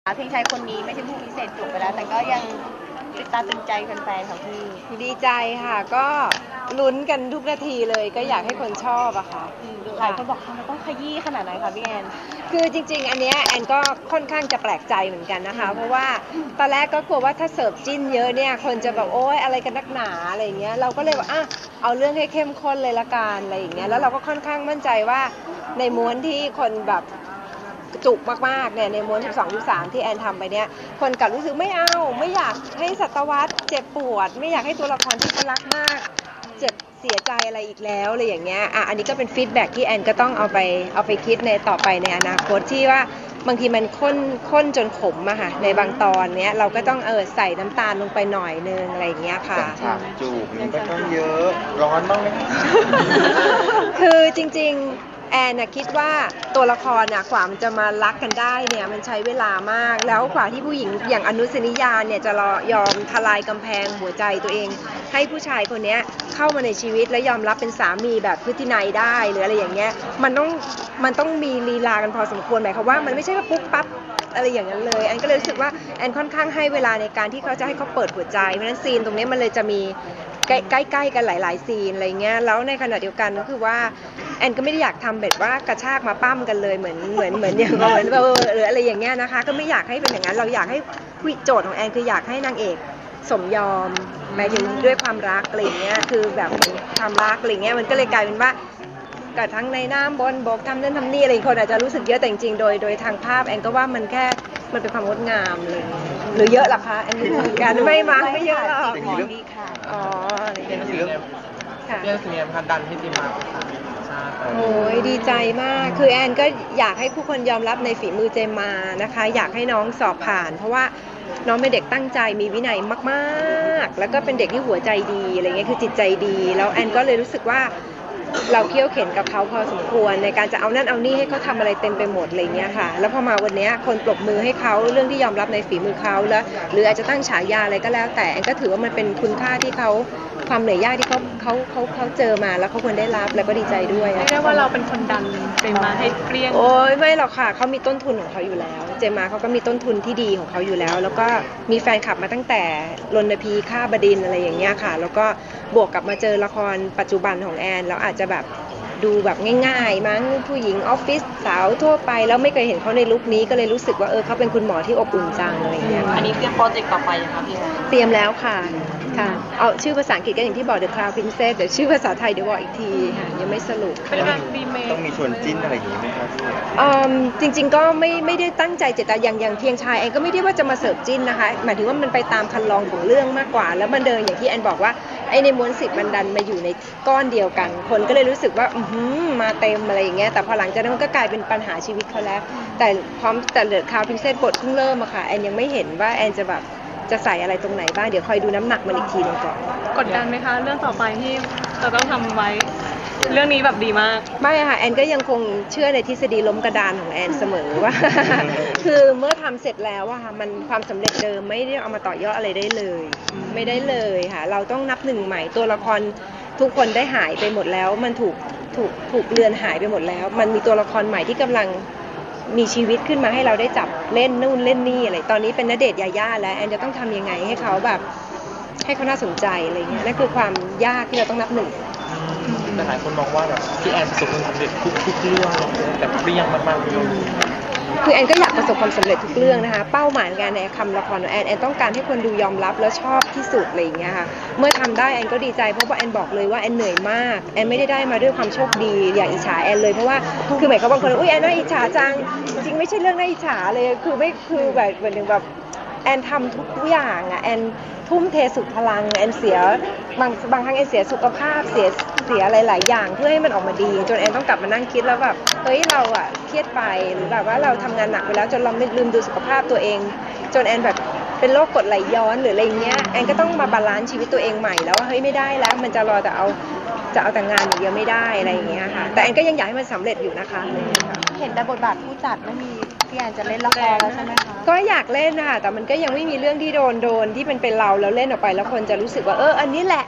เพลงชายคนนี้ไม่ใช่ผู้พิเศษจบไปแล้วแต่ก็ยังติดตาตึงใจแฟนๆของพี่ดีใจค่ะก็ลุ้นกันทุกนาทีเลยก็อยากให้คนชอบอะค่ะหลายคนบอกทำไมต้องขยี้ขนาดไหนคะพี่แอนคือจริงๆอันเนี้ยแอนก็ค่อนข้างจะแปลกใจเหมือนกันนะคะเพราะว่าตอนแรกก็กลัวว่าถ้าเสิร์ฟจิ้นเยอะเนี่ยคนจะแบบโอ๊ยอะไรกันนักหนาอะไรอย่างเงี้ยเราก็เลยว่าเอาเรื่องให้เข้มข้นเลยละกันอะไรอย่างเงี้ยแล้วเราก็ค่อนข้างมั่นใจว่าในม้วนที่คนแบบจุกมากๆเนี่ยในม้วน12-13ที่แอนทำไปเนี่ยคนกลับรู้สึกไม่เอาไม่อยากให้ศตวรรษเจ็บปวดไม่อยากให้ตัวละครที่เขารักมากเจ็บเสียใจอะไรอีกแล้วอะไรอย่างเงี้ยอันนี้ก็เป็นฟีดแบ็กที่แอนก็ต้องเอาไปคิดในต่อไปในอนาคตที่ว่าบางทีมันข้นจนขมอะค่ะในบางตอนเนี้ยเราก็ต้องใส่น้ำตาลลงไปหน่อยนึงอะไรอย่างเงี้ยค่ะฉากจูบมันก็ต้องเยอะร้อนบ้างไหมคือจริงๆแอนคิดว่าตัวละครกว่ามันจะมารักกันได้เนี่ยมันใช้เวลามากแล้วกว่าที่ผู้หญิงอย่างอนุสนิยาเนี่ยจะยอมทลายกำแพงหัวใจตัวเองให้ผู้ชายคนนี้เข้ามาในชีวิตและยอมรับเป็นสามีแบบพฤตินัยได้หรืออะไรอย่างเงี้ยมันต้องมีลีลากันพอสมควรหมายความว่ามันไม่ใช่ว่าปุ๊บปั๊บอะไรอย่างนั้นเลยแอนก็เลยรู้สึกว่าแอนค่อนข้างให้เวลาในการที่เขาจะให้เขาเปิดหัวใจเพราะฉะนั้นซีนตรงนี้มันเลยจะมีใกล้ๆกันหลายๆซีนอะไรเงี้ยแล้วในขณะเดียวกันก็คือว่าแอนก็ไม่ได้อยากทำแบบว่ากระชากมาปั้มกันเลยเหมือนอย่างเหมือนหรืออะไรอย่างเงี้ยนะคะก็ไม่อยากให้เป็นอย่างนั้นเราอยากให้โจทย์ของแอนคืออยากให้นางเอกสมยอมหมายถึงด้วยความรักอะไรเงี้ยคือแบบความรักอะไรเงี้ยมันก็เลยกลายเป็นว่ากับทั้งในน้ำบนบกทำนั่นทำนี่อะไรคนอาจจะรู้สึกเยอะแต่จริงๆโดยทางภาพแอนก็ว่ามันแค่มันเป็นความงดงามเลยหรือเยอะหรอคะแอนไม่รู้กันไม่เยอะหรอกอ๋อเป็นเรื่องเสียงพันดันที่ดีมากโอ้ยดีใจมากคือแอนก็อยากให้ผู้คนยอมรับในฝีมือเจมมานะคะอยากให้น้องสอบผ่านเพราะว่าน้องเป็นเด็กตั้งใจมีวินัยมากๆแล้วก็เป็นเด็กที่หัวใจดีอะไรเงี้ยคือจิตใจดีแล้วแอนก็เลยรู้สึกว่าเราเคี่ยวเข็นกับเขาพอสมควรในการจะเอานั่นเอานี่ให้เขาทำอะไรเต็มไปหมดอะไรเงี้ยค่ะแล้วพอมาวันนี้คนปรบมือให้เขาเรื่องที่ยอมรับในฝีมือเขาแล้วหรืออาจจะตั้งฉายาอะไรก็แล้วแต่แอนก็ถือว่ามันเป็นคุณค่าที่เขาความเหนื่อยยากที่เขาเจอมาแล้วเขาควรได้รับแล้วก็ดีใจด้วยไม่ได้ว่าเราเป็นคนดันเจมมาให้เกลี้ยงโอ้ยไม่หรอกค่ะเขามีต้นทุนของเขาอยู่แล้วเจมมาเขาก็มีต้นทุนที่ดีของเขาอยู่แล้วแล้วก็มีแฟนคลับมาตั้งแต่รณพีฆ่าบดินทร์อะไรอย่างเงี้ยค่ะแล้วก็บวกกับมาเจอละครปัจจุบันของแอนแล้วอาจจะแบบดูแบบง่ายๆมั้งผู้หญิงออฟฟิศสาวทั่วไปแล้วไม่เคยเห็นเขาในลุคนี้ก็เลยรู้สึกว่าเขาเป็นคุณหมอที่อบอุ่นจังอะไรอย่างเงี้ยอันนี้เตรียมโปรเจกต์ต่อไปยังคะพี่เตรียมแล้วค่ะเอาชื่อภาษาอังกฤษก็อย่างที่บอก The Crown Princess เดี๋ยวชื่อภาษาไทยเดี๋ยวบอกอีกทีค่ะยังไม่สรุปเป็นการรีเมคต้องมีชวนจิ้นอะไรอย่างนี้ไหมครับจริงๆก็ไม่ได้ตั้งใจเจตนาอย่างเพียงชายแอนก็ไม่ได้ว่าจะมาเสิร์ฟจิ้นนะคะหมายถึงว่ามันไปตามคันลองของเรื่องมากกว่าแล้วมันเดินอย่างที่แอนบอกว่าไอ้ในม้วน10มันดันมาอยู่ในก้อนเดียวกันคนก็เลยรู้สึกว่ามาเต็มอะไรอย่างเงี้ยแต่พอหลังจากนั้นมันก็กลายเป็นปัญหาชีวิตเขาแล้วแต่เดอะคราวน์พรินเซสบทเพิ่งเริ่มอะค่ะแอนยังไม่เห็นว่าแอนจะใส่อะไรตรงไหนบ้างเดี๋ยวคอยดูน้ำหนักมันอีกทีนึงก่อนกดดันไหมคะเรื่องต่อไปที่เราต้องทำไว้เรื่องนี้แบบดีมากไม่ค่ะแอนก็ยังคงเชื่อในทฤษฎีล้มกระดานของแอนเสมอว่า คือเมื่อทำเสร็จแล้วอะค่ะมันความสำเร็จเดิมไม่ได้เอามาต่อยอดอะไรได้เลยไม่ได้เลยค่ะเราต้องนับหนึ่งใหม่ตัวละครทุกคนได้หายไปหมดแล้วมันถูกเลือนหายไปหมดแล้วมันมีตัวละครใหม่ที่กำลังมีชีวิตขึ้นมาให้เราได้จับเล่นนู่นเล่นนี่อะไรตอนนี้เป็นณเดชน์ยาย่าแล้วแอนจะต้องทำยังไงให้เขาแบบให้เขาน่าสนใจอะไรเงี้ยนั่นคือความยากที่เราต้องนับหนึ่งแต่หลายคนมองว่าแบบพี่แอนประสบความสำเร็จทุกเรื่องแต่เปรี้ยงมากๆคือแอนก็อยากประสบความสำเร็จทุกเรื่องนะคะเป้าหมายการในคำละครของแอนต้องการให้คนดูยอมรับและชอบที่สุดอะไรอย่างเงี้ยค่ะเมื่อทำได้แอนก็ดีใจเพราะว่าแอนบอกเลยว่าแอนเหนื่อยมากแอนไม่ได้มาด้วยความโชคดีอย่างอิจฉาแอนเลยเพราะว่าคือหมายความว่าบางคนอุ้ยแอนน่าอิจฉาจังจริงไม่ใช่เรื่องน่าอิจฉาเลยคือแบบเหมือนแบบแอนทำทุกอย่างอะแอนทุ่มเทสุดพลังแอนเสียบางครั้งแอนเสียสุขภาพเสียหลายๆอย่างเพื่อให้มันออกมาดีจนแอนต้องกลับมานั่งคิดแล้วแบบเฮ้ยเราอะเครียดไปหรือแบบว่าเราทำงานหนักไปแล้วจนเราไม่ลืมดูสุขภาพตัวเองจนแอนแบบเป็นโรคกรดไหลย้อนหรืออะไรเงี้ยแอนก็ต้องมาบาลานซ์ชีวิตตัวเองใหม่แล้วว่าเฮ้ยไม่ได้แล้วมันจะรอแต่จะเอาแต่งานอย่างเดียวไม่ได้อะไรอย่างเงี้ยค่ะแต่แอนก็ยังอยากให้มันสำเร็จอยู่นะคะเห็นแต่บทบาทผู้จัดไม่มีพี่แอนจะเล่นละครแล้วใช่ไหมคะก็อยากเล่นนะคะแต่มันก็ยังไม่มีเรื่องที่โดนที่เป็นเราแล้วเล่นออกไปแล้วคนจะรู้สึกว่าอันนี้แหละ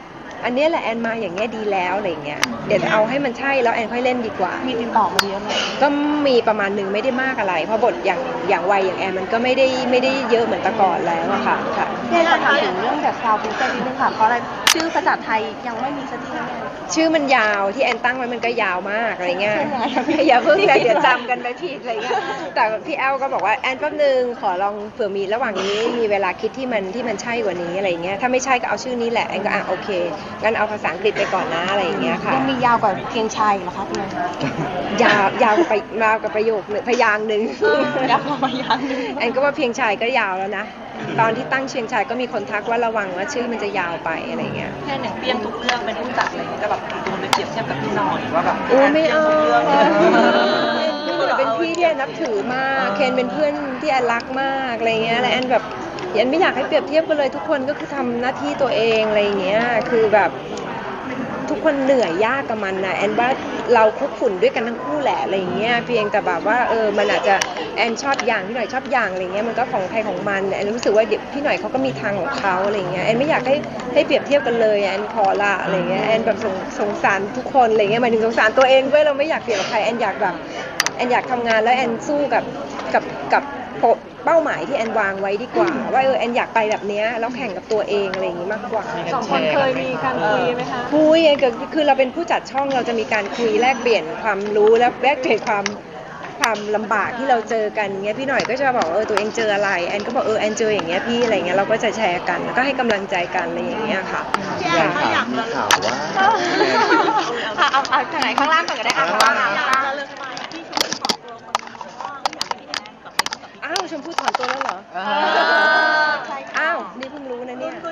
อันเนี้ยแหละแอนมาอย่างเงี้ยดีแล้วอะไรเงี้ยเดี๋ยวเอาให้มันใช่แล้วแอนค่อยเล่นดีกว่ามีติดต่อมาเยอะไหมก็มีประมาณหนึ่งไม่ได้มากอะไร เพราะบทอย่างวัยอย่างแอนมันก็ไม่ได้เยอะเหมือนแต่ก่อนแล้วอะค่ะค่ะพี่แอนขอถามถึงเรื่องแบบซาวด์พิเศษนิดนึงค่ะเพราะอะไรชื่อภาษาไทยยังไม่มีสักทีนะแม่ชื่อมันยาวที่แอนตั้งไว้มันก็ยาวมากอะไรเงี้ยใช่ไหมอย่าเพิ่งเลยเดี๋ยวจำกันไปผิดอะไรเงี้ยแต่พี่แอลก็บอกว่าแอนแป๊บนึงขอลองเผื่อมีระหว่างนี้มีเวลาคิดที่มันใช่กว่านี้อะไรเงี้ยถ้าไม่ใช่ก็เอาชื่อนี้แหละแอนก็โอเคงั้นเอาภาษาอังกฤษไปก่อนนะอะไรอย่างเงี้ยค่ะยังมียาวกว่าเพียงชายเหรอคะพี่แอนยาวกับประโยคหนึ่งพยางค์หนึ่งยาวกว่าพยางค์หนึ่งแอนก็ว่าเพียงชายก็ยาวแล้วนะตอนที่ตั้งเชียงชายก็มีคนทักว่าระวังว่าชื่อมันจะยาวไปอะไรเงี้ยแค่อย่างเปรี้ยงทุกเรื่องเป็นผู้จัดอะไรอย่างเงี้ยแต่แบบโดนไปเปรียบเทียบกับพี่หน่อยว่าแบบโอ้ไม่เอาเปรี้ยงทุกพี่หเรื่น่อยเป็นพี่ที่แอนนับถือมากเคนเป็นเพื่อนที่แอนรักมากอะไรเงี้ยและแอนแบบแอนไม่อยากให้เปรียบเทียบกันเลยทุกคนก็คือทำหน้าที่ตัวเองอะไรเงี้ยคือแบบทุกคนเหนื่อยยากกับมันนะแอนว่าเราคุกฝุ่นด้วยกันทั้งคู่แหละอะไรเงี้ยเพียงแต่แบบว่ามันอาจจะแอนชอบอย่างพี่หน่อยชอบอย่างอะไรเงี้ยมันก็ของใครของมันแอนรู้สึกว่าเด็กพี่หน่อยเขาก็มีทางของเขาอะไรเงี้ยแอนไม่อยากให้เปรียบเทียบกันเลยแอนพอละอะไรเงี้ยแอนแบบสงสารทุกคนอะไรเงี้ยหมายถึงสงสารตัวเองด้วยเราไม่อยากเปรียบกับใครแอนอยากแบบแอนอยากทำงานแล้วแอนสู้กับเป้าหมายที่แอนวางไว้ดีกว่าว่าแอนอยากไปแบบเนี้ยแล้วแข่งกับตัวเองอะไรอย่างงี้มากกว่าสองคนเคยมีการคุยไหมคะคุยคือเราเป็นผู้จัดช่องเราจะมีการคุยแลกเปลี่ยนความรู้และแลกเปลี่ยนความลำบากที่เราเจอกันเงี้ยพี่หน่อยก็จะบอกตัวเองเจออะไรแอนก็บอกแอนเจออย่างเงี้ยพี่อะไรเงี้ยเราก็จะแชร์กันแล้วก็ให้กำลังใจกันอะไรอย่างเงี้ยค่ะอย่างข่าวมีข่าวว่าค่ะเอาทางไหนข้างล่างก่อนก็ได้ค่ะข้างล่างค่ะอ้าวชมพู่ถอนตัวแล้วเหรออ้าวนี่เพิ่งรู้นะเนี่ย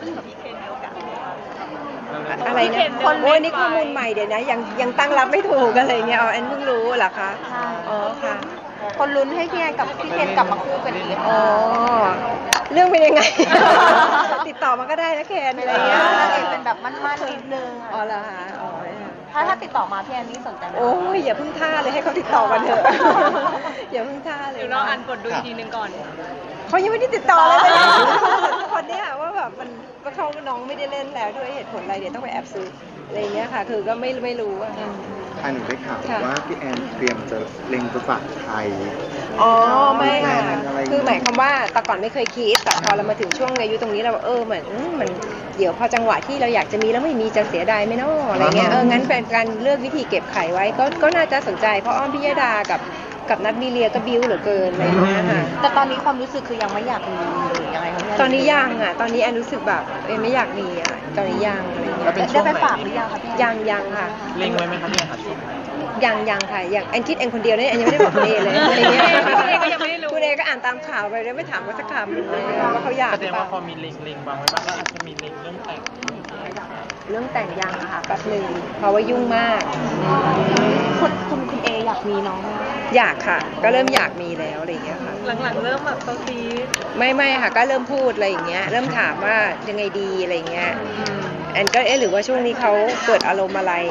อะไรนะโอ้ยนี่ข้อมูลใหม่เดี๋ยวนะยังตั้งรับไม่ถูกอะไรเงี้ยแอนเพิ่งรู้เหรอคะอ๋อค่ะคนลุ้นให้พี่แอนกับพี่เคนกลับมาคู่กันอีกอ๋อเรื่องเป็นยังไง ติดต่อมาก็ได้นะเคนอะไรเงี้ยนางเอกเป็นแบบมั่นๆนิดนึงอ๋อเหรอคะอ๋อถ้าติดต่อมาพี่แอนนี่สนใจไหมโอ้ยอย่าเพิ่งท่าเลยให้เขาติดต่อกันเถอะ อย่าเพิ่งท่าเลยเดี๋ยวเราอ่านบทดูอีกทีนึงก่อนเขายังไม่ได้ติดต่อเลยคนเนี้ยว่าแบบมันก็เขาน้องไม่ได้เล่นแล้วด้วยเหตุผลอะไรเดี๋ยวต้องไปแอบซื้ออะไรเงี้ยค่ะคือก็ไม่รู้อะอันหนูได้ข่าวว่าพี่แอนเตรียมจะเล็งภาษาไทยอ๋อไม่ค่ะอะไรอย่างเงี้ยคือหมายความว่าแต่ก่อนไม่เคยคิดแต่พอเรามาถึงช่วงอายุตรงนี้เราเหมือนมันเดี๋ยวพอจังหวะที่เราอยากจะมีแล้วไม่มีจะเสียดายไหมเนาะอะไรเงี้ยงั้นเป็นการเลือกวิธีเก็บไข่ไว้ก็น่าจะสนใจเพราะอ้อมพิยดากับนัทมีเลียก็บิ้วเหลือเกินอะไรเงี้ยค่ะแต่ตอนนี้ความรู้สึกคือยังไม่อยากมีหรือยังไงคะพี่แอนตอนนี้ยังอ่ะตอนนี้แอนรู้สึกแบบไม่อยากมีอ่ะตอนนี้ยังอะไรเงี้ยได้ไปฝากหรือยังคะพี่แอนยังค่ะเล็งไว้ไหมครับพี่แอนหาช่วงไหนยังค่ะยังแอนคิดเองคนเดียวเนี่ยแอนยังไม่ได้บอกคุณเอเลยอะไรเงี้ยคุณเอก็ยังไม่ได้รู้คุณเอก็อ่านตามข่าวไปแล้วไม่ถามว่าสักคำเลยว่าเขาอยากแสหดรืงอเปว่าล่าพอมีเล็งวางไว้บ้างก็อาจจะมีเล็งเรื่องแต่งเรื่องแต่งยังค่ะแป๊บหนึ่งเพราะว่ายุ่งมากคุณเออยากมีน้องไหมอยากค่ะ ก็เริ่มอยากมีแล้วอะไรอย่างเงี้ยค่ะหลังๆเริ่มแบบเขาซีไม่ค่ะก็เริ่มพูดอะไรอย่างเงี้ยเริ่มถามว่ายังไงดีอะไรอย่างเงี้ยแอนก็หรือว่าช่วงนี้เขาเกิดอารมณ์อะไร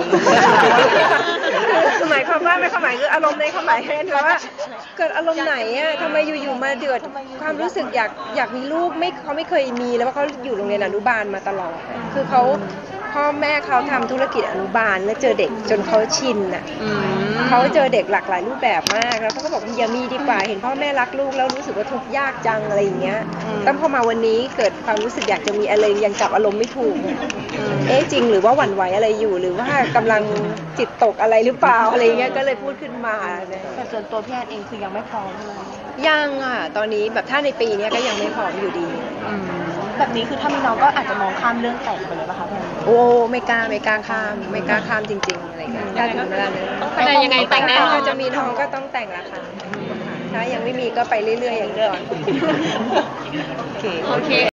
คือหมายความว่าไม่ความหมายคืออารมณ์ในความหมายแอนว่าเกิดอารมณ์ไหนอะทำไมอยู่ๆมาเดือดความรู้สึกอยากมีลูกเขาไม่เคยมีแล้วว่าเขาอยู่โรงเรียนอนุบาลมาตลอดคือเขาพ่อแม่เขาทำธุรกิจอนุบาลแล้วเจอเด็กจนเขาชินอ่ะเขาเจอเด็กหลากหลายรูปแบบมากแล้วเขาก็บอกอย่ามีดีกว่าเห็นพ่อแม่รักลูกแล้วรู้สึกว่าทุกข์ยากจังอะไรอย่างเงี้ยตั้งพอมาวันนี้เกิดความรู้สึกอยากจะมีอะไรยังจับอารมณ์ไม่ถูกจริงหรือว่าหวั่นไหวอะไรอยู่หรือว่ากำลังจิตตกอะไรหรือเปล่าอะไรเงี้ยก็เลยพูดขึ้นมาเนี่ยแต่ส่วนตัวพี่แอนเองคือยังไม่พร้อมเลยยังอ่ะตอนนี้แบบถ้าในปีนี้ก็ยังไม่พร้อมอยู่ดีแบบนี้คือถ้ามีน้องก็อาจจะมองข้ามเรื่องแต่งไปเลยป่ะคะพี่แอนโอ้ไม่กล้าข้ามจริงๆอะไรเงี้ยถ้าถึงเวลานั้นแต่ยังไงแต่งแน่นอนถ้าจะมีน้องก็ต้องแต่งละค่ะถ้ายังไม่มีก็ไปเรื่อยๆอย่างนี้ก่อนโอเค